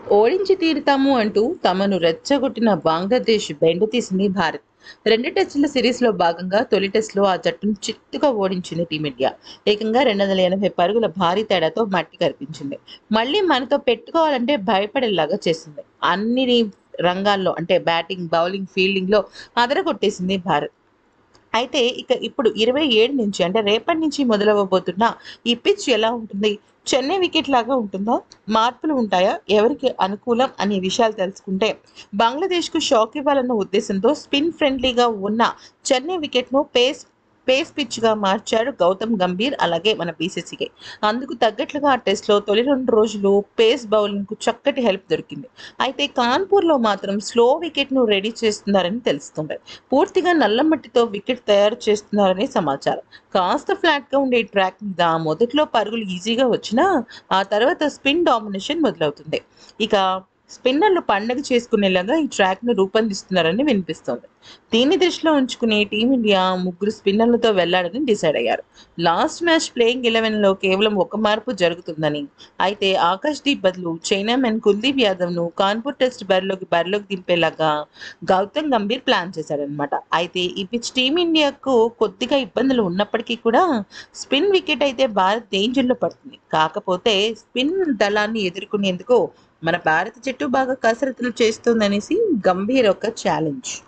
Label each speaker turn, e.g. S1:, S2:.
S1: ఓడించి తీరుతాము అంటూ తమను రెచ్చగొట్టిన బంగ్లాదేశ్ బెండు తీసింది భారత్. 2 టెస్టుల సిరీస్‌లో భాగంగా తొలి టెస్ట్‌లో ఆ జట్టును చిత్తుగా ఓడించింది టీమిండియా. ఏకంగా 280 పరుగుల భారీ తేడాతో మట్టి కరిపించింది. మళ్ళీ మనతో పెట్టుకోవాలంటే భయపడేలాగా చేసింది. అన్ని రంగాల్లో అంటే బ్యాటింగ్, బౌలింగ్, ఫీల్డింగ్‌లో అదరగొట్టేసింది భారత్. అయితే ఇప్పుడు 27 నుంచి అంటే రేపటి నుంచి మొదలవ్వబోతున్న ఈ పిచ్ ఎలా ఉంటుంది? చెన్నై వికెట్ లాగా ఉంటుందా? మార్పులు ఉంటాయా? ఎవరికి అనుకూలం అనే విషయాలు తెలుసుకుంటే, బంగ్లాదేశ్‌కు షాక్ ఇవ్వాలన్న ఉద్దేశంతో స్పిన్ ఫ్రెండ్లీగా ఉన్న చెన్నై వికెట్‌ను పేస్ పిచ్‌గా మార్చాడు గౌతమ్ గంభీర్ అలాగే మన బీసీసీకి. అందుకు తగ్గట్లుగా ఆ టెస్ట్‌లో తొలి 2 రోజులు పేస్ బౌలింగ్‌కు చక్కటి హెల్ప్ దొరికింది. అయితే కాన్పూర్‌లో మాత్రం స్లో వికెట్‌ను రెడీ చేస్తున్నారని తెలుస్తుంది. పూర్తిగా నల్ల మట్టితో వికెట్ తయారు చేస్తున్నారని సమాచారం. కాస్త ఫ్లాట్‌గా ఉండే ఈ ట్రాక్ మీద మొదట్లో పరుగులు ఈజీగా వచ్చినా, ఆ తర్వాత స్పిన్ డామినేషన్ మొదలవుతుంది. ఇక స్పిన్నర్లు పండగ చేసుకునేలాగా ఈ ట్రాక్‌ను రూపొందిస్తున్నారని వినిపిస్తోంది. దీన్ని దృష్టిలో ఉంచుకుని టీమిండియా ముగ్గురు స్పిన్నర్లతో వెళ్లాలని డిసైడ్ అయ్యారు. లాస్ట్ మ్యాచ్ ప్లేయింగ్ 11లో కేవలం ఒక మార్పు జరుగుతుందని, అయితే ఆకాష్‌దీప్ బదులు చైనామన్ కుల్దీప్ యాదవ్‌ను కాన్పూర్ టెస్ట్ బరిలోకి దింపేలాగా గౌతమ్ గంభీర్ ప్లాన్ చేశాడనమాట. అయితే ఈ పిచ్ టీమిండియాకు కొద్దిగా ఇబ్బందులు ఉన్నప్పటికీ కూడా స్పిన్ వికెట్ అయితే భారత్ డేంజర్‌లో పడుతుంది. కాకపోతే స్పిన్ దళాన్ని ఎదుర్కొనేందుకు మన భారత జట్టు బాగా కసరత్తులు చేస్తోందనేసి గంభీర్ ఒక ఛాలెంజ్.